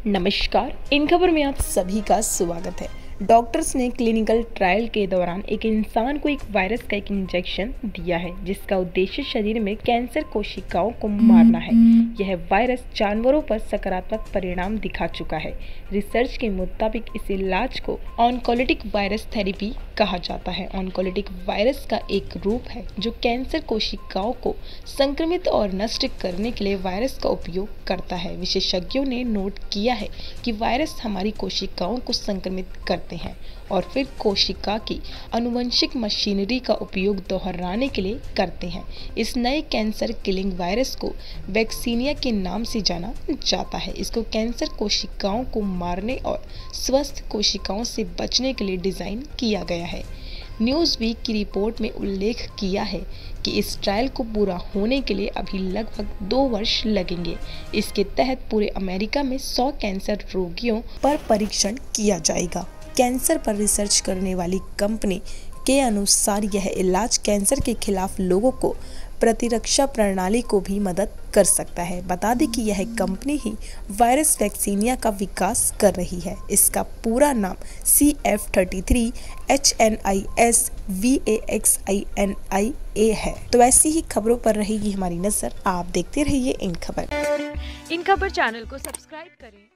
नमस्कार। इन खबर में आप सभी का स्वागत है। डॉक्टर्स ने क्लिनिकल ट्रायल के दौरान एक इंसान को एक वायरस का एक इंजेक्शन दिया है जिसका उद्देश्य शरीर में कैंसर कोशिकाओं को मारना है। यह वायरस जानवरों पर सकारात्मक परिणाम दिखा चुका है। रिसर्च के मुताबिक इस इलाज को ऑन्कोलिटिक वायरस थेरेपी कहा जाता है। ऑन्कोलिटिक वायरस का एक रूप है जो कैंसर कोशिकाओं को संक्रमित और नष्ट करने के लिए वायरस का उपयोग करता है। विशेषज्ञों ने नोट किया है कि वायरस हमारी कोशिकाओं को संक्रमित करते हैं और फिर कोशिका की आनुवंशिक मशीनरी का उपयोग दोहराने के लिए करते हैं। इस नए कैंसर किलिंग वायरस को वैक्सीनिया के नाम से जाना जाता है। इसको कैंसर कोशिकाओं को मारने और स्वस्थ कोशिकाओं से बचने के लिए डिजाइन किया गया है। न्यूज़ वीक की रिपोर्ट में उल्लेख किया है कि इस ट्रायल को पूरा होने के लिए अभी लगभग 2 वर्ष लगेंगे। इसके तहत पूरे अमेरिका में 100 कैंसर रोगियों पर परीक्षण किया जाएगा। कैंसर पर रिसर्च करने वाली कंपनी के अनुसार यह इलाज कैंसर के खिलाफ लोगों को प्रतिरक्षा प्रणाली को भी मदद कर सकता है। बता दें कि यह कंपनी ही वायरस वैक्सीनिया का विकास कर रही है। इसका पूरा नाम CF33 HNIS VAXINIA है। तो ऐसी ही खबरों पर रहेगी हमारी नजर। आप देखते रहिए इन खबर चैनल को सब्सक्राइब करें।